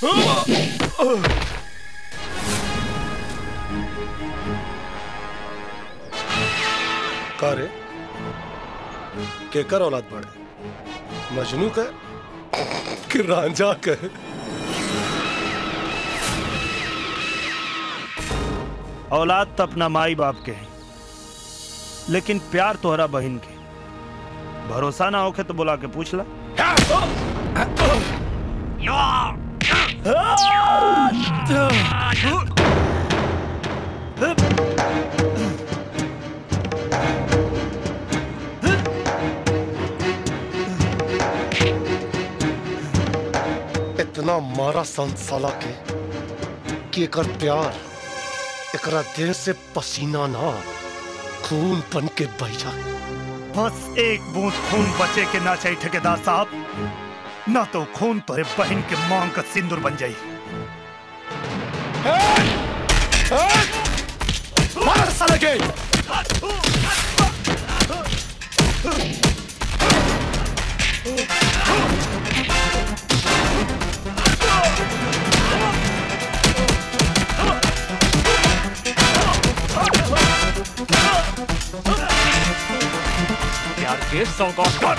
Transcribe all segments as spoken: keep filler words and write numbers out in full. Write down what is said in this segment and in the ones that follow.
का रे केकर औलाद बढ़े, मजनू का कि रांझा का? औलाद तो अपना माई बाप के है, लेकिन प्यार तोहरा बहन के। भरोसा ना होके तो बुला के पूछ ला। इतना मारा संसाला के कि एकर प्यार एकरा देह से पसीना ना खून बन के बह जाए। बस एक बूंद खून बचे के ना चाहिए ठेकेदार साहब, ना तो खून तोरे बहन के मांग का सिंदूर बन जाई। मार साले के! प्यार के सौगात कर।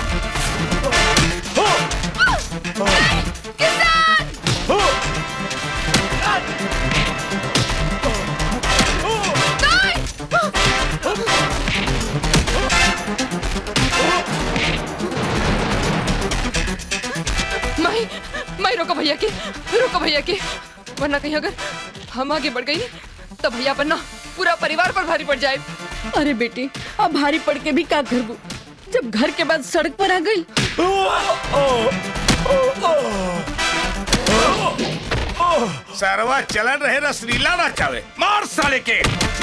माई माई रोको भैया की, रोको भैया की, वरना कहीं अगर हम आगे बढ़ गई तो भैया बनना पूरा परिवार पर भारी पड़ जाए। अरे बेटी, अब भारी पड़ के भी क्या करबू, जब घर के बाद सड़क पर आ गई। सरवा चलन रहे रसलीला ना चावे, मार साले के।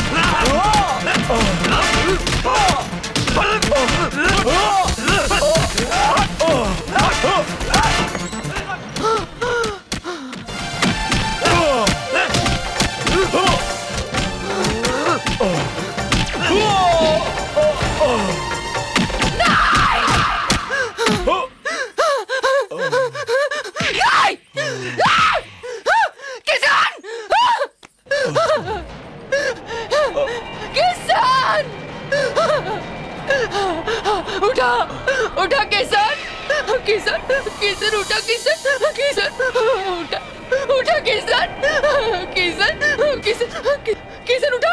किसान उठा उठा किसान किसान किसान उठा किसान किसान उठा उठा किसान किसान किसान किसान उठा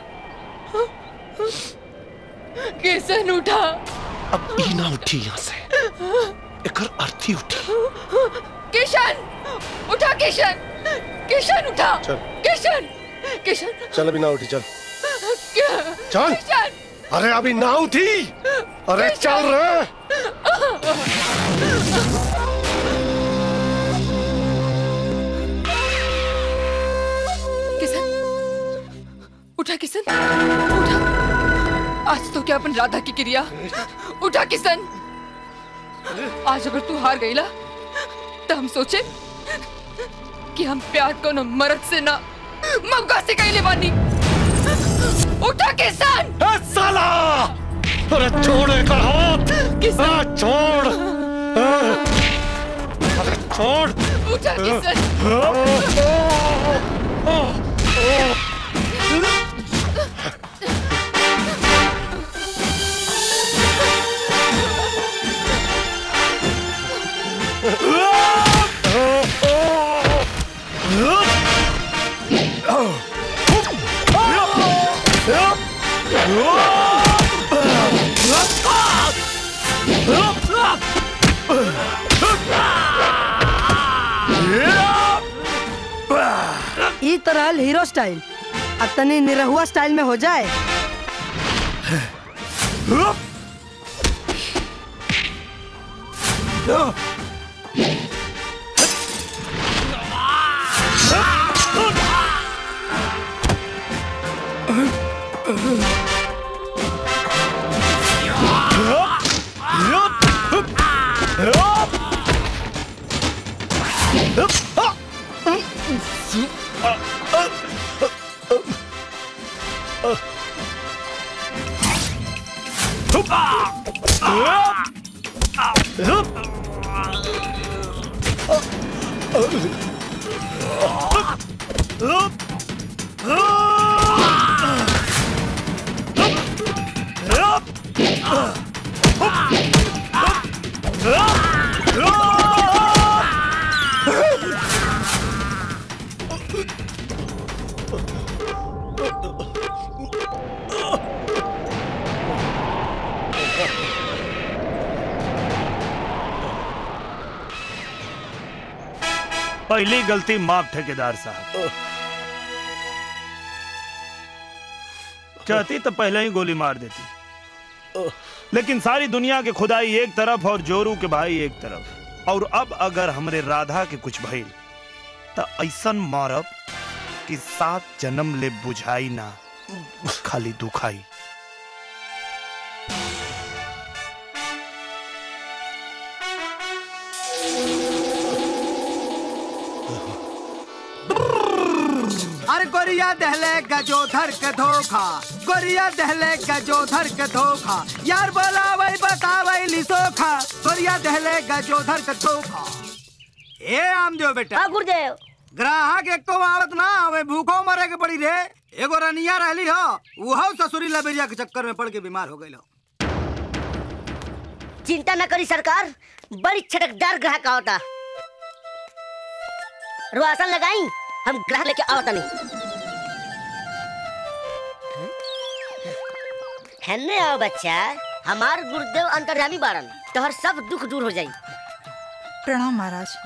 किसान उठा। अब ना उठी यहाँ से, एकर अर्थी उठी। किशन उठा, किशन किशन उठा, चल किशन किशन चल, अभी ना उठी, चल क्या चल। किशन अरे अभी ना उठी, अरे चल रे। किशन उठा, किशन उठा, आज तो क्या अपन राधा की क्रिया। उठा किशन, आज अगर तू हार गई ला तो हम सोचे कि हम प्यार को न मर्द से ना मौका से कहीं लेवानी। उठा किशन। साला, अरे छोड़ एकर हाथ, किशन छोड़, अरे छोड़। उठा किशन। ई तरह हीरो स्टाइल अतनी निरहुआ स्टाइल में हो जाए। पहली गलती माफ ठेकेदार साहब। चाहती तो पहले ही गोली मार देती, लेकिन सारी दुनिया के खुदाई एक तरफ और जोरू के भाई एक तरफ। और अब अगर हमरे राधा के कुछ भइल तो ऐसन मारब कि सात जन्म ले बुझाई ना, खाली दुखाई। अरे गोरिया दहले गजोधर के धोखा, गोरिया दहले गजोधर के धोखा, यार बोलावे बतावे लिसोखा, गोरिया दहले गजोधर के धोखा। ए आम जो बेटा। हाँ गुरुदेव। ग्राहक एक को आवत ना आवे, भूखो मरे के पड़ी रे। एगो रनिया रहली हो, वो ससुरी लबेरिया के चक्कर में पड़ के बीमार हो गई। चिंता न करी सरकार, बड़ी छटकदार ग्राहक आवता। रुआसन लगाई, हम ग्राहक लेके आवता नहीं। हेन्ने आओ बच्चा, हमार गुरुदेव अंतर्यामी बारन, तोहर सब दुख दूर हो जाई। प्रणाम महाराज।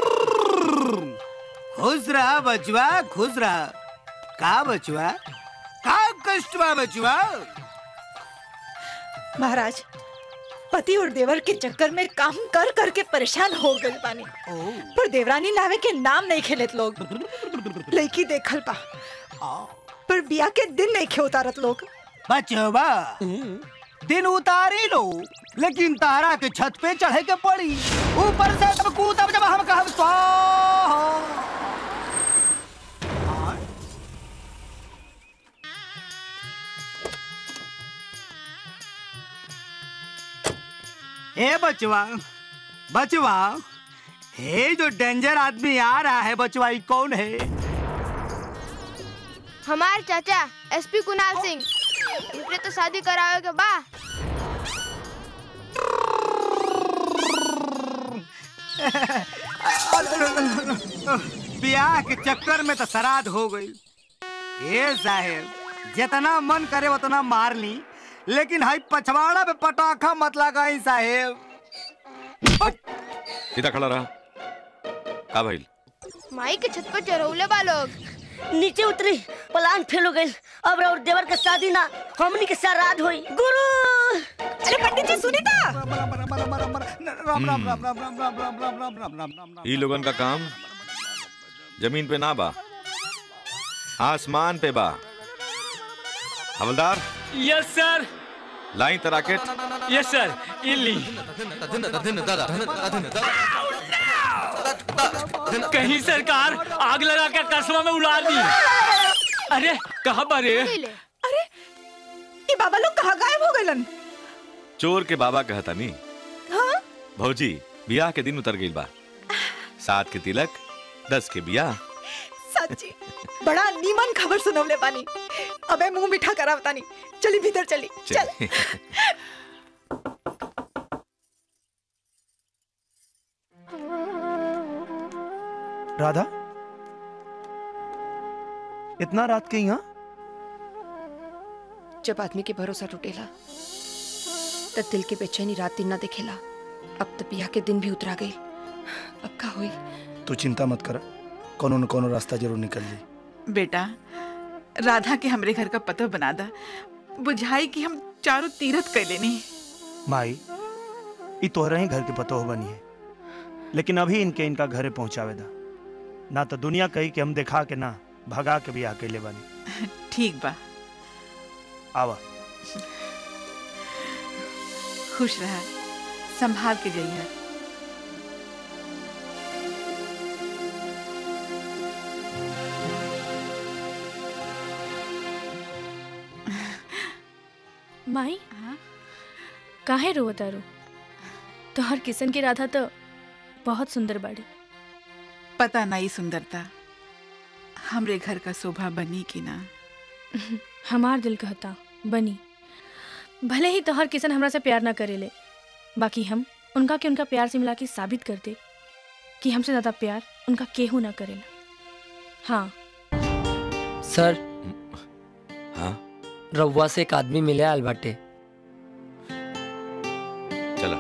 खुश रहा बचवा, खुश रहा। का बचवा, का कष्ट बा बचवा? महाराज, पति और देवर के चक्कर में काम कर कर के परेशान हो गए पानी, पर देवरानी लावे के नाम नहीं खेलत लोग। लड़की देखल पा, पर बिया के दिन नहीं खे उतारत लोग। बचवा, दिन उतारी लो, लेकिन तारा के छत पे चढ़े के पड़ी। ऊपर से तब कूदब जब हम कहब स्वाहा। ए बचवा, बचवा, हे जो डेंजर आदमी आ रहा है बचवा, ये कौन है? हमारे चाचा एसपी कुणाल सिंह। इनके तो शादी करावे के बा। ब्याह के चक्कर में तो श्राद्ध हो गई। ए साहेब, जितना मन करे उतना मार ली, लेकिन हाई पछवाड़ा पे पटाखा मत लगाई साहेब। सीधा खड़ा रहा। का भाई? माई के छत पर चढ़ौले बा लोग। नीचे उतरी, प्लान फेल हो गई। अब और देवर के शादी ना, हमनी के श्राद्ध होई। गुरु, अरे पंडित जी सुनी था। ई लोगन का काम जमीन पे ना बा, आसमान पे बा। हवलदार। Yes sir. लाइन तराकेट। Yes sir. इल्ली। कहीं सरकार आग लगा के कस्बा में उड़ा दी। अरे कहाँ बरे? अरे ये बाबा लोग कहाँ गायब हो गए? चोर के बाबा कहता नहीं। हाँ? भौजी, बियाह के दिन उतर गई बा। सात के तिलक, दस के बियाह। सच्ची बड़ा नीमन खबर सुनवले पानी। अबे मुंह मीठा करावता नहीं। चली भीतर चली। चल, चल। राधा, इतना रात के यहाँ? जब आदमी के भरोसा टूटेला तो दिल के बेचैनी रात दिन ना दिखेला। अब तो बियाह के दिन भी उतरा गई, अब का हुई? तू चिंता मत कर, कोनो न कोनो रास्ता जरूर निकल जाए। बेटा, राधा के हमरे घर का पता बना दा, बुझाई कि हम चारों तीरथ कर लेनी। माई, ये तोहरा ही घर के पतो हो बनी है, लेकिन अभी इनके इनका घरे पहुंचावे दा, ना तो दुनिया कही कि हम दिखा के ना भगा के भी आके ले बनी। ठीक बा। आवा। खुश रहा, संभाल के जाइए। माई, काहे रो तारो? तोहर किशन की राधा तो बहुत सुंदर बाड़ी। पता नहीं सुंदरता, हमरे घर का शोभा बनी कि ना? हमार दिल कहता बनी। भले ही तोहर किसन हमरा से प्यार ना करेले, बाकी हम उनका के उनका प्यार से मिला के साबित कर दे कि हमसे ज्यादा प्यार उनका केहू ना करेला। हाँ सर। हाँ रउआ से एक आदमी मिले आल बाटे। चलो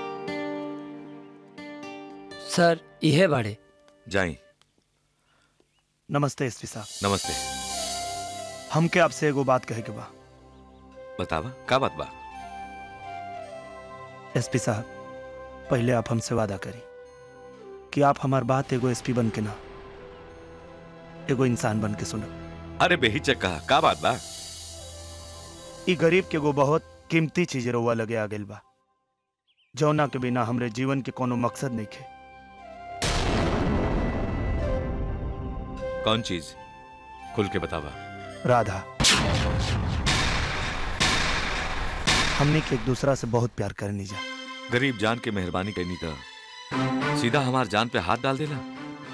सर इहे बाड़े। जाई। नमस्ते एसपी साहब। नमस्ते। हमके आपसे एगो बात कहे के बा। बतावा का बात बा? एसपी साहब, पहले आप हमसे वादा करी कि आप हमार बात एगो एसपी बन के ना एगो इंसान बन के सुनो। अरे बेहिचक कहा का बात बा? ई गरीब के एगो बहुत कीमती चीज रउआ लगे आ गइल बा, जौना के बिना हमरे जीवन के कोनो मकसद नहीं खे। कौन चीज? खुल के बतावा। राधा। हमने के एक दूसरा से बहुत प्यार करनी जा। गरीब जान के मेहरबानी करनी तो सीधा हमार जान पे हाथ डाल देना।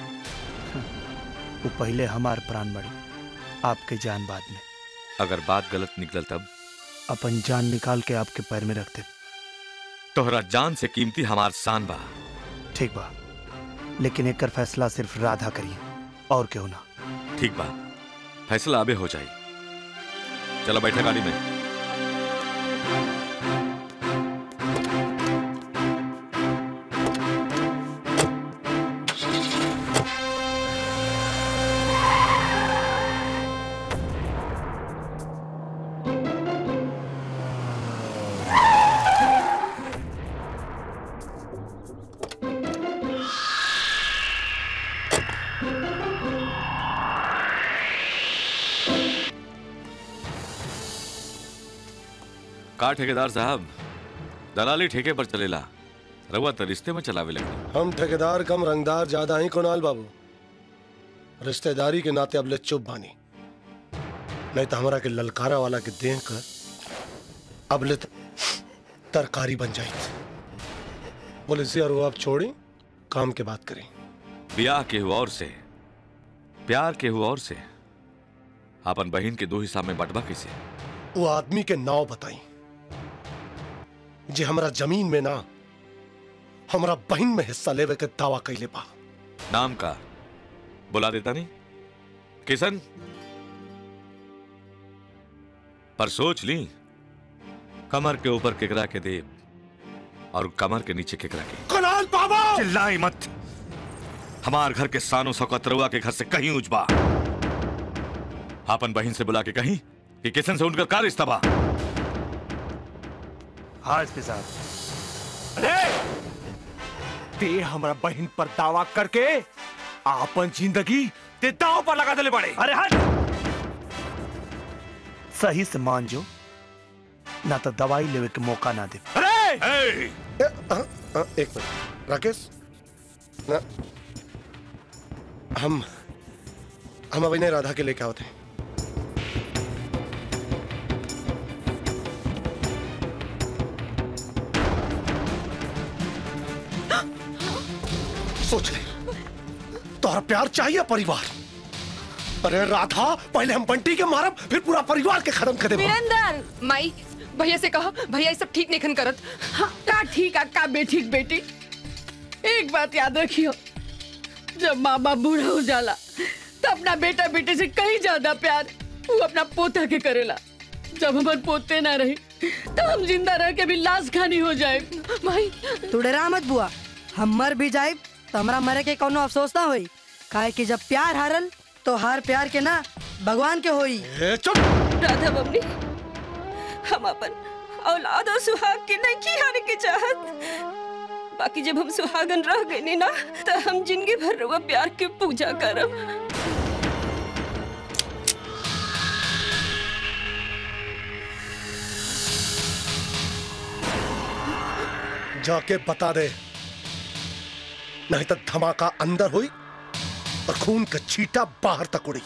वो पहले हमार प्राण बड़ी, आपके जान बाद में। अगर बात गलत निकल तब? अपन जान निकाल के आपके पैर में रखते। तोहरा जान से कीमती हमार शान बा। ठीक बा, लेकिन एक फैसला सिर्फ राधा करिए और क्यों ना। ठीक बा, फैसला अबे हो जाए। चलो बैठे गाड़ी में। का ठेकेदार साहब, दलाली ठेके पर चलेला, रउआ तो रिश्ते में चलावे लगे। हम ठेकेदार कम रंगदार ज्यादा ही कुणाल बाबू। रिश्तेदारी के नाते अबले चुप बानी, नहीं तो हमारा के ललकारा वाला के देख कर अबले तरकारी बन जाए। बोले यार वो आप छोड़ी, काम के बात करें। ब्याह के हुआ और से, प्यार के हुआ और से, अपन बहन के दो हिस्सा में बंटवा कैसे? वो आदमी के नाव बताई जे हमारा जमीन में ना हमारा बहन में हिस्सा लेवे के दावा कैले बा। नाम का बुला देता नहीं किशन? पर सोच ली, कमर के ऊपर केकरा के देव और कमर के नीचे केकरा के। कुणाल बाबा चिल्लाई मत। हमार घर के सानो सौकत रउआ के घर से कहीं ऊंच बा। अपन बहन से बुला के कहीं कि किशन से उनका का रिश्ता बा। हाँ एसपी साहब। अरे ते हमारा बहन पर दावा करके आपन जिंदगी ते दाव पर लगा देले बड़े। अरे हट, सही से मान जो, ना तो दवाई लेवे के मौका ना दे। अरे ए, आ, आ, एक मिनट राकेश, ना हम हम अभी नहीं राधा के लेके आओ थे। सोच ले, तोहरा प्यार चाहिए परिवार। अरे राधा, पहले हम बंटी के मारब, फिर पूरा परिवार के खत्म कर देब। वीरेंद्र, माई भैया से कहा, भैया ये सब ठीक नहीं खन करत। हाँ, का ठीक है का बेठीक बेटी। एक बात याद रखियो, जब माँ बाप बूढ़ा हो जाला तो अपना बेटा बेटे से कहीं ज्यादा प्यार वो अपना पोता के करेला। जब हमारे पोते ना रहे तो हम जिंदा रह के भी लाश खानी हो जाए। माई तू डरा मत बुआ, हम मर भी जाए तो हमारा मरे के कोनो अफसोस ना होई। काहे कि जब प्यार हारल तो हार प्यार के ना भगवान के होई। चुप। राधा बबली, हम अपन औलाद और सुहाग के नहीं की हारे के चाहत, बाकी जब हम सुहागन रह गए ना तो हम जिंदगी भर रहुआ प्यार के पूजा करब। जाके बता दे, नहीं तो धमाका अंदर हुई और खून का छींटा बाहर तक उड़ी।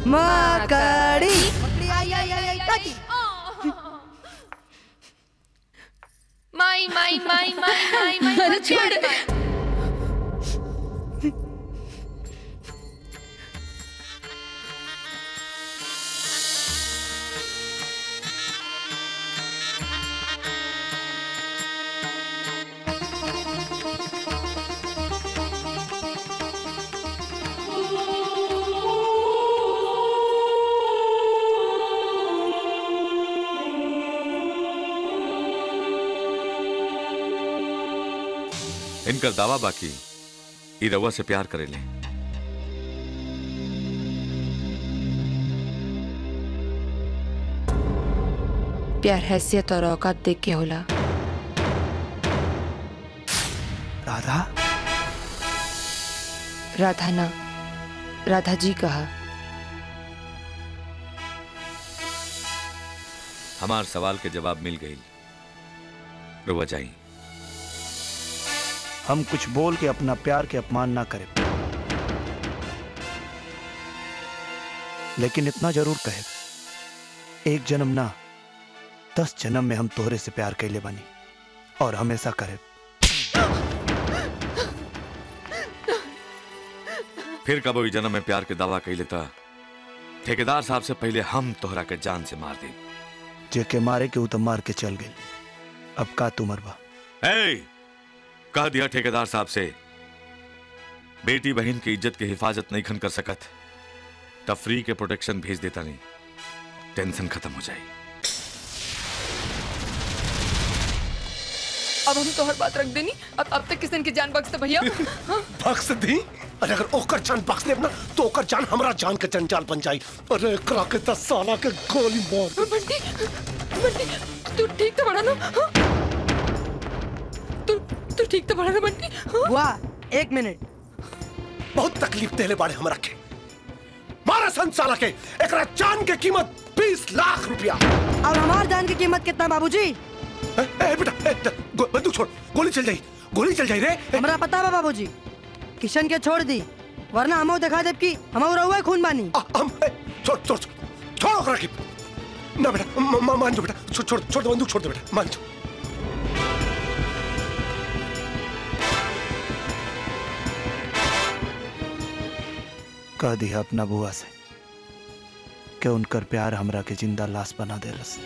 मकड़ी मकड़ी आई आई आई आई काटी। माई माई माई माई माई माई अरे छोड़ दे। इनकर दावा बाकी ई रउआ से प्यार करेले। प्यार हैसियत और औकात देख के होला। राधा राधा ना, राधा जी कहा। हमार सवाल के जवाब मिल गई, रउआ जाई। हम कुछ बोल के अपना प्यार के अपमान ना करें, लेकिन इतना जरूर कहे, एक जन्म ना दस जन्म में हम तोहरे से प्यार कैले बनी और हमेशा करे। फिर कब ई जन्म में प्यार के दावा कैले था ठेकेदार साहब से पहले हम तोहरा के जान से मार दे। जेके मारे के उ तो मार के चल गई, अब का तू मरबा। ए, कह दिया ठेकेदार साहब से बेटी बहन की इज्जत की हिफाजत नहीं खन कर सकत, तब फ्री के प्रोटेक्शन भेज देता नहीं, टेंशन खत्म हो जाए। अब हम तोहर बात रख देनी, अब अब तक किसन की जान बख्श दे भैया। बख्श दी? अरे अगर ओकर जान बख्श दे ना तो ओकर जान हमरा जान के जंजाल बन जाई। अरे एकरा के दस साला के गोली मार। बंटी, बंटी, तू ठीक तो बड़ा ना? हाँ? तू तू ठीक तो बड़ा ना बंटी? हाँ? वाह, एक मिनट। बहुत तकलीफ देले बाड़े हमरा के। मारा सन साला के, एकरा जान के कीमत बीस लाख रुपया। अब हमार जान की कीमत कितना बाबूजी? ए, ए बेटा, ए, गो, बंदूक छोड़, गोली चल जाई, गोली चल जाई रे। हमरा पता बा बाबूजी, किशन के छोड़ दी, वरना हमो दिखा देब कि हमो रहुआ खून बानी। हम छोड़ छोड़ छोड़ ओकरा के। ना बेटा, मान जो बेटा, छोड़ छोड़ छोड़ दे बंदूक, छोड़ दे बेटा, मान जो। कह दिया अपना बुआ से कि उनकर प्यार हमरा के जिंदा लाश बना देलस।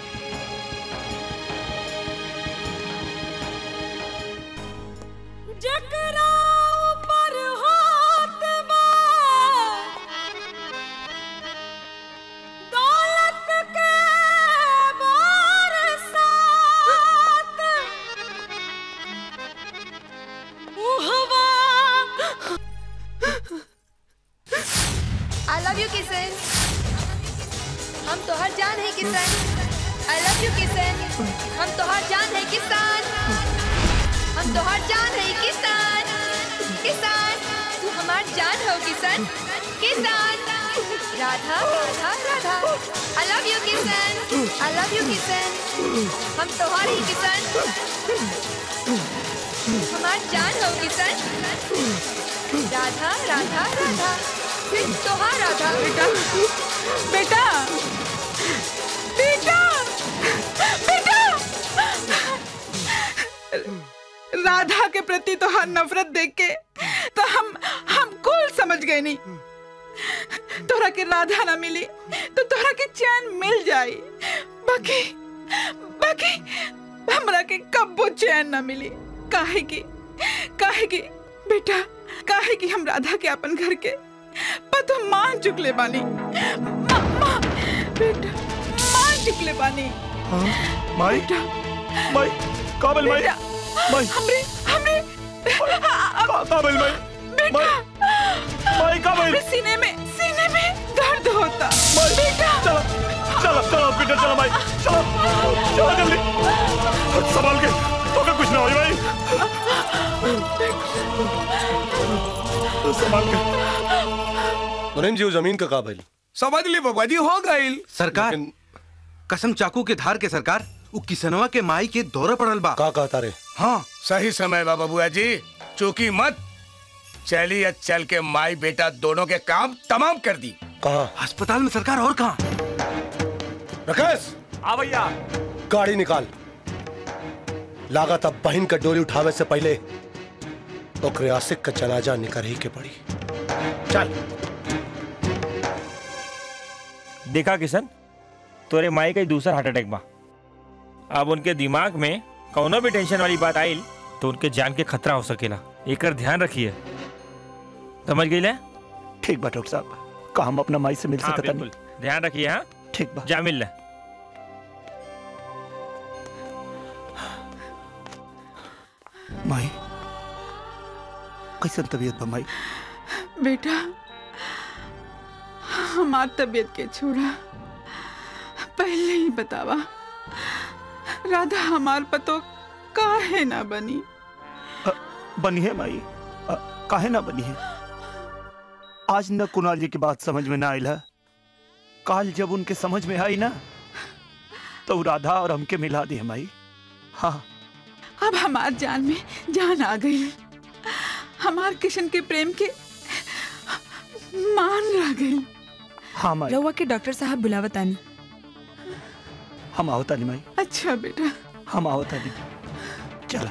I love you किशन, हम तो हर जान है Kishan. I love you Kishan, हम तो हर जान है किसान, हम तो हर जान है किसान। किसान, तू हमार जान हो किशन, किसान। Radha Radha Radha, I love you Kishan, I love you Kishan, हम तो हर ही किशन, हमार जान हो किशन। राधा राधा राधा, तो हाँ राधा। बेटा, बेटा, बेटा, बेटा। राधा के प्रति तो हर नफरत देख के तो हम हम कुल समझ गए नहीं। तोरा के राधा ना मिली तो तोरा के चैन मिल जाई, बाकी बाकी हमरा के कब्बो चैन ना मिली। काहे की काहे की बेटा, काहे की हम राधा के अपन घर के पतो मान चुकले बानी। मा, मा, बेटा मान चुकले बानी। हाँ, माई, माई, काबिल माई, माई, हमरे, हमरे, काबिल माई, बेटा, माई, काबिल, सीने में, सीने में दर्द होता। बेटा, चलो, चलो, चलो, बेटा, चलो माई, चलो, चलो जल्दी, संभाल के, तो क्या कुछ ना हो भाई, संभाल के। मुनीम जी, वो जमीन का काबिल समझ ली बबुआ जी, हो गई। सरकार, कसम चाकू के धार के सरकार, वो किसनवा के माई के दौरा पड़ल बा। का कहता रे? हाँ, सही समय बा बबुआ जी, चूकी मत चली, चल के माई बेटा दोनों के काम तमाम कर दी। कहाँ? अस्पताल में सरकार। और कहाँ? राकेश, हाँ भैया। गाड़ी निकाल। लागत अब बहन का डोली उठावे से पहले ओकरे आशिक का जनाजा निकर ही के पड़ी। चल। देखा किशन, तोरे माई का दूसरा हार्ट अटैक बा। अब उनके दिमाग में कौनो भी टेंशन वाली बात आई तो उनके जान के खतरा हो सकेला। एकर ध्यान रखिए, समझ गई? ठीक बा डॉक्टर साहब, का हम अपना माई से मिल सकते हैं? ध्यान रखिए। हाँ ठीक बा, जा मिल ले। माई कैसन तबीयत बा माई? बेटा, हमार तबीयत के छोड़ा, पहले ही बतावा राधा हमार पतो काहे ना बनी? आ, बनी है माई, आ, काहे ना बनी है? आज न कुणाल जी की बात समझ में ना आई है, काल जब उनके समझ में आई ना तो राधा और हमके मिला दी है माई। हाँ, अब हमार जान में जान आ गई, हमार किशन के प्रेम के मान रह गई। हाँ माई। रउआ के डॉक्टर साहब बुलावतानी। हम आवतानी माई। अच्छा बेटा, हम आवतानी। चला।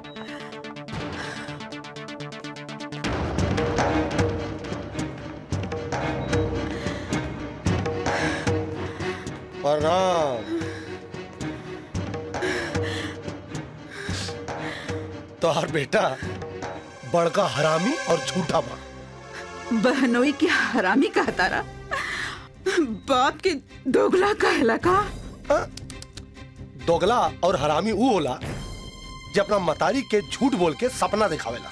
प्रणाम। तोहार बेटा बड़का हरामी और झूठा बा। बहनोई की हरामी कहता रहा, बाप के दोगला कहला का? दोगला और हरामी वो होला जो अपना मतारी के झूठ बोल के सपना दिखावेला।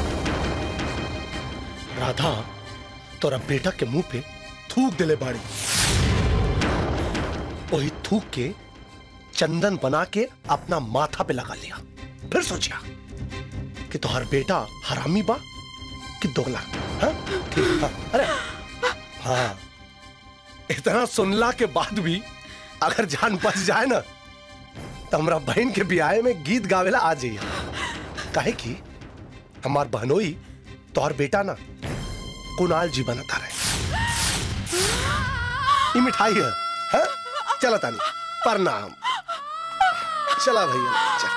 राधा तोरा बेटा के मुंह पे थूक दिले बाड़ी, वही थूक के चंदन बना के अपना माथा पे लगा लिया। फिर सोचा कि तोहर बेटा हरामी बा कि दोगला। हाँ? ठीक। हाँ। अरे हाँ, इतना सुनला के बाद भी अगर जान बच जाए ना तो हमारा बहन के ब्याह में गीत गावेला आ जाइए। काहे कि हमार बहनोई तोहर बेटा ना कुणाल जी बनता रहे। ये मिठाई है, है? चला तानी, प्रणाम। चला भैया, चल।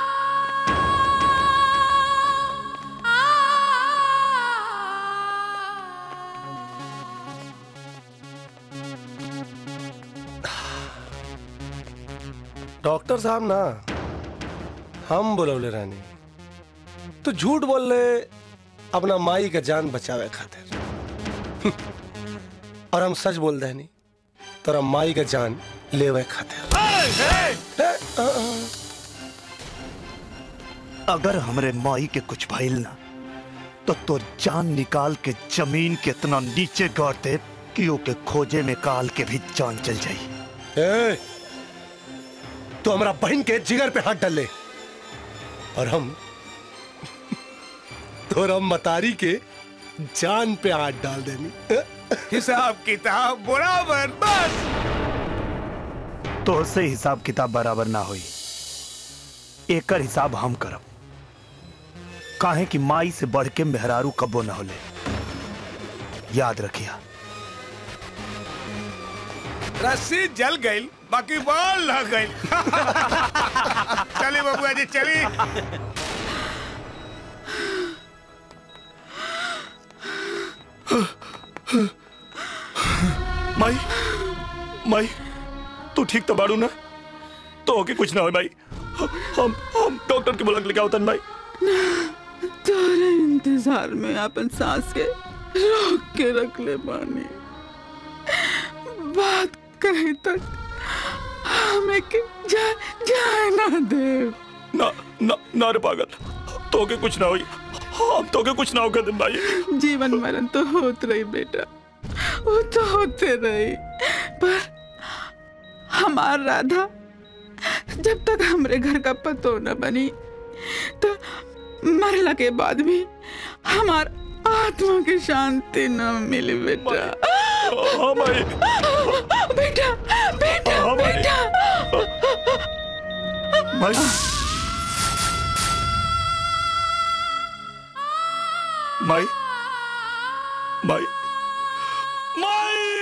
डॉक्टर साहब ना हम बोलौले रानी, तो झूठ बोल रहे अपना माई का जान बचावे खातिर, और हम सच बोल रहे नहीं तोरा माई का जान लेवे खातिर। अगर हमरे माई के कुछ भइल ना तो तो जान निकाल के जमीन के इतना नीचे गाड़ दे कि ओके खोजे में काल के भी जान चल जाई। ए, तो हमारा बहन के जिगर पे हाथ डाल ले और हम तोरा मतारी के जान पे हाथ डाल देनी। हिसाब किताब बराबर बस। तो से हिसाब किताब बराबर ना होई, एकर हिसाब हम करब। काहे कि माई से बढ़ के मेहरारू कबो ना होले, याद रखिया। रस्सी जल गई, बाकी बाल लग गई। चली बबुआ जी, चली। माई, माई, तू ठीक तो बाड़ू ना? तो ओके कुछ ना हो माई। हम हम डॉक्टर के बुला के लेके आवतन माई। तोरे इंतजार में अपन सांस के रोक के रख ले बानी। बात कहे तक हमें के जा, जाए ना दे। ना ना ना रे पागल, तो के कुछ ना होई। हम तो के कुछ ना होगा दिन भाई। जीवन मरण तो होत रही बेटा, वो तो होते रही, पर हमार राधा जब तक हमरे घर का पतो न बनी तो मरला के बाद भी हमार आत्मा की शांति न मिली बेटा। हाँ भाई। बेटा बेटा हाँ भाई। बेटा भाई। माई, माई, माई।